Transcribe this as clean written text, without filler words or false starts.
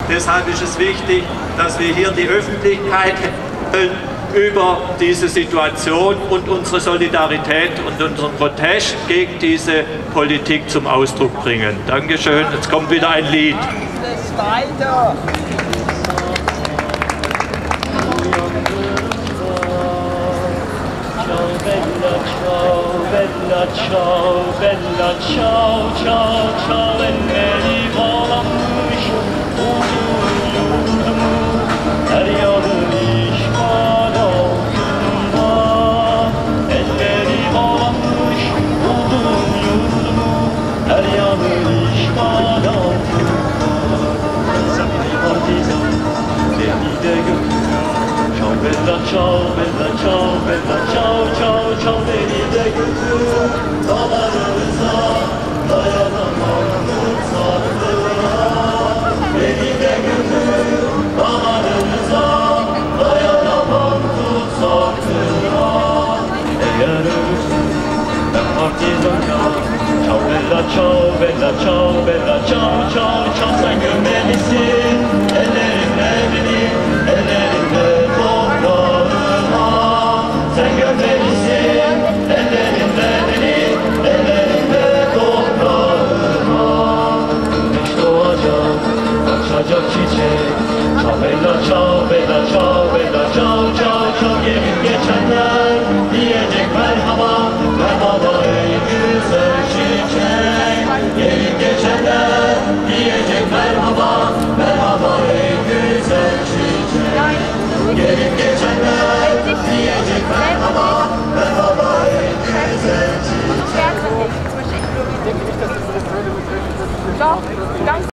Deshalb ist es wichtig, dass wir hier die Öffentlichkeit über diese Situation und unsere Solidarität und unseren Protest gegen diese Politik zum Ausdruck bringen. Dankeschön. Jetzt kommt wieder ein Lied. Weiter. Bella ciao, bella ciao, ciao, ciao, elleri bağlanmış yurdumu, her yanı işgal altında. Elleri bağlanmış yurdumu, her yanı işgal altında. Sen bir partizan, beni de götür. Ciao bella ciao, bella ciao, bella ciao, ciao, ciao, beni de götür. Dağlarımıza dayanamam tutsaklığa. Beni de götür, dağlarımıza dayanamam tutsaklığa. Eğer ölürsün ben partizanca. Ciao bella ciao, bella ciao, bella ciao, ciao, ciao, sen gömmelisin ellerimle beni, ellerimle toprağıma. Sen gömmelisin ellerimle beni, ellerimle toprağıma. Güneş doğacak, açacak çiçek. Ciao bella ciao,